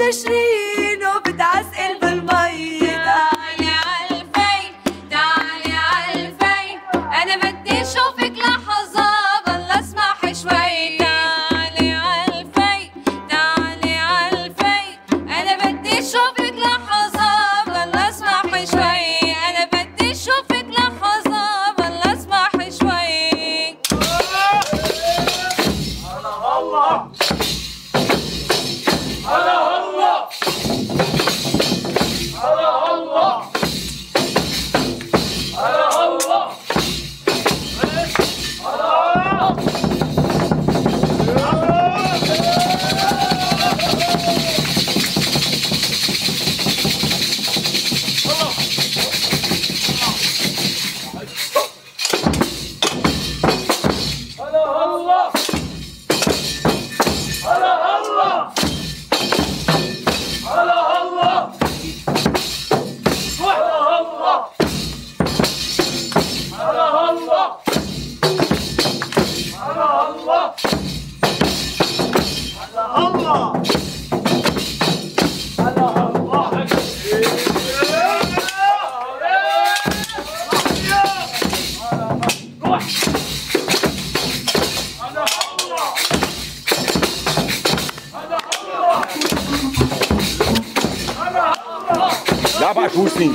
20 وبتعسقل بالمي. تعالي عالفي تعالي عالفي انا بدي اشوفك لحظة بالله اسمح شوي. تعالي عالفي تعالي عالفي انا بدي اشوفك لحظة بالله اسمح شوي. انا بدي اشوفك لحظة بالله اسمح شوي. لا بقى شوسني.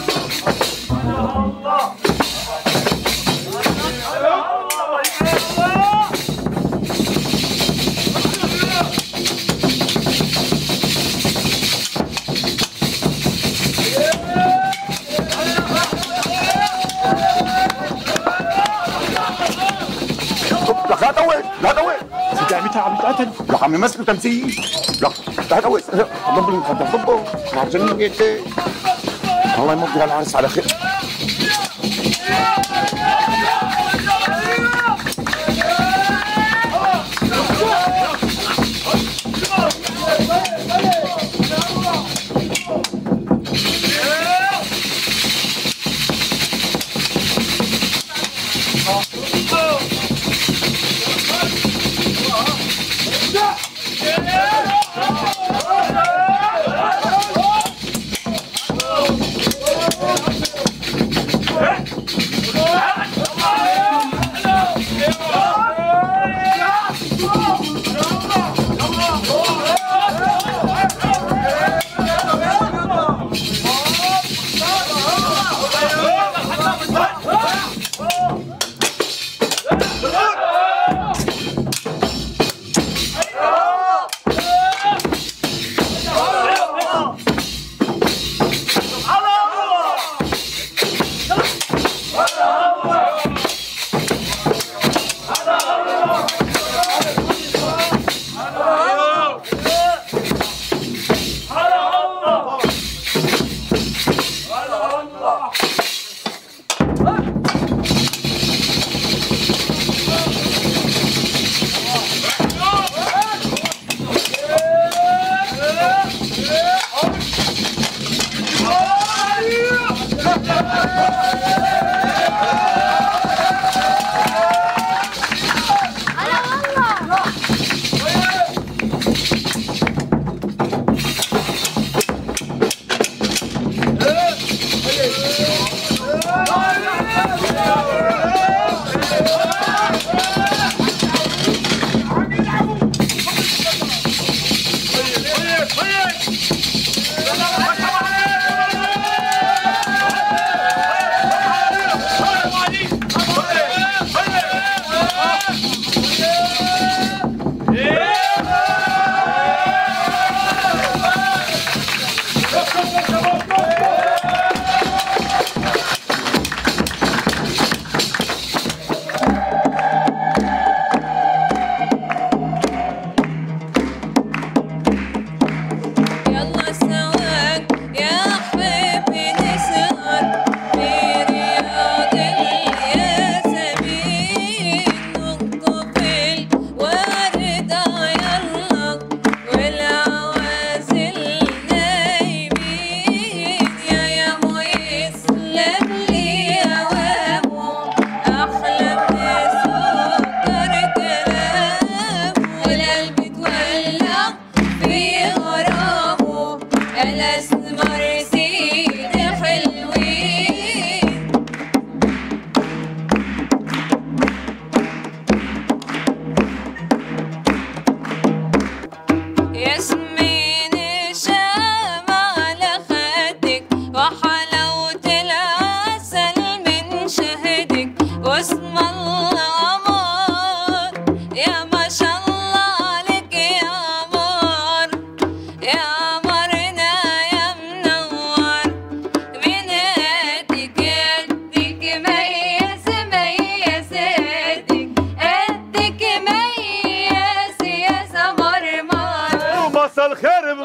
لا دوي لا دوي سيدي عمتها عم يتقتل. لا عم يمثلوا تمثيل. لا دوي ضبوا المخدر ضبوا عشان يجي. الله يمضي هالعرس على خير.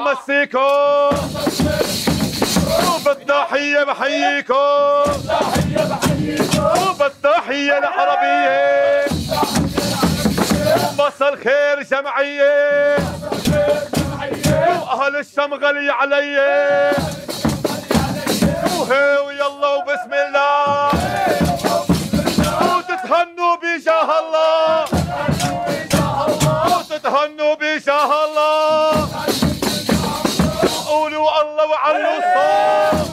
مسيكم وبالتحية بحييكم وبالتحية العربية ومسا الخير جمعية وأهل الشمغلي علي وهي ويلا وبسم الله وتتهنوا بجاه الله وتتهنوا بجاه الله وقولوا الله وعلوا الصوت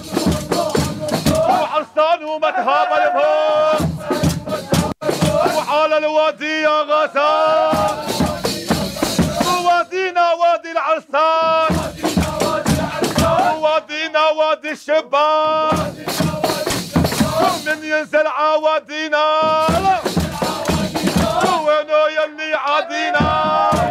وعرسان ومتهاب البهوم وعلى الوادي يا غسان ووادينا وادي العرسان ووادينا وادي الشبان من ينزل عوادينا وينو يلي عادينا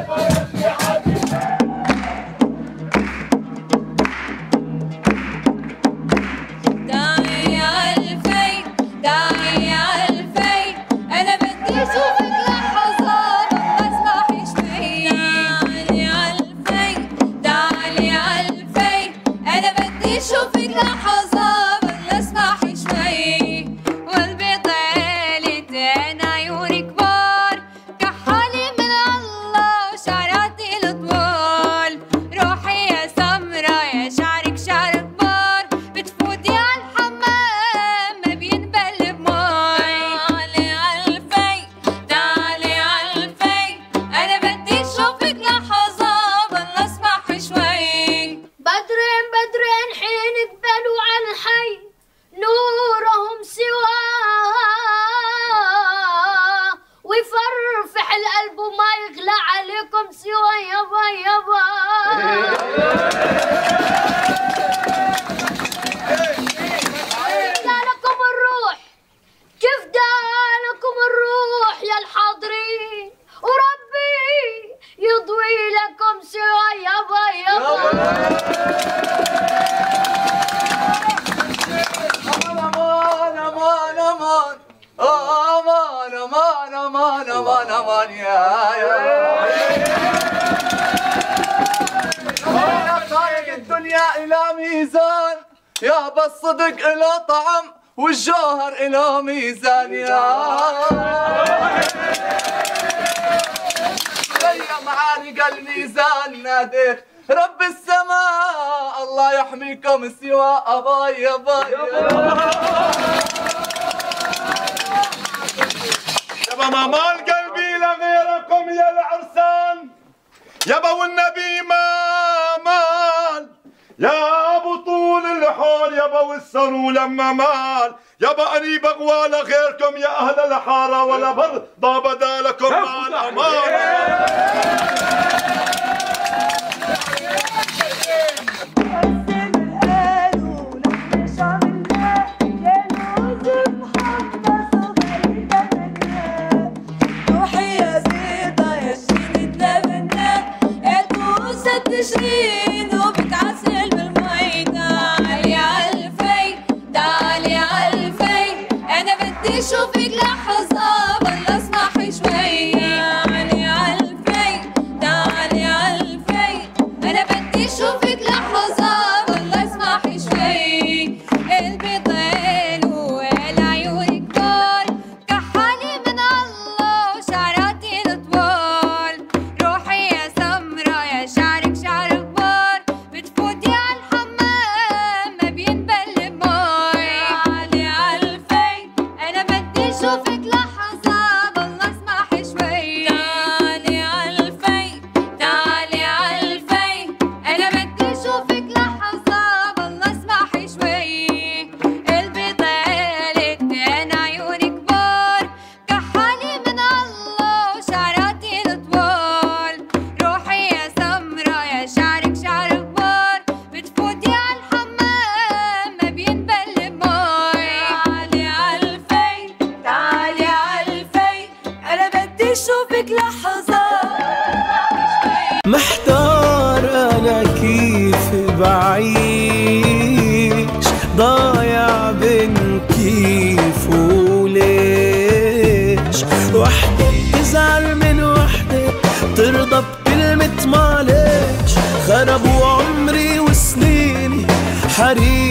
يابا الصدق إله طعم والجوهر إله ميزان يا معانق الميزان ناديت رب السماء الله يحميكم سوى أباي يابا يابا ما مال قلبي لغيركم يا العرسان يابا والنبي ما مال يا ابو طول الحول يابا والسرو لما مال يابا اني بغوى لغيركم يا اهل الحاره ولا برضى بدالكم مع الامان تشرين وبتعسل بالمي تعالي عالفي تعالي عالفي انا بدي اشوفك لحظة بلا اسمحي شوي تعالي عالفي تعالي عالفي انا بدي اشوفك لحظة بلا اسمحي شوي قلبي طيل والعيون كبار كحالي من الله وشعراتي الطوال روحي يا سمرة يا شعرك شعر كبار بتفوتي عالحمام ما بينبل بمي تعالي عالفي انا بدي اشوفك لحظة بالله اسمحي شوي تعالي عالفي تعالي عالفي انا بدي اشوفك لحظة بالله اسمحي شوي قلبي طالت انا عيوني كبار كحالي من الله وشعراتي الطوال روحي يا سمرة يا شعرك شعر كبار بتفوتي عالحمام ما بينبل بمي تعالي عالفي تعالي عالفي انا بدي اشوفك لحظة محتار أنا كيف بعيش ضايع بين كيف وليش وحدة بتزعل من وحدة ترضى بكلمة معلش خربوا عمري حريم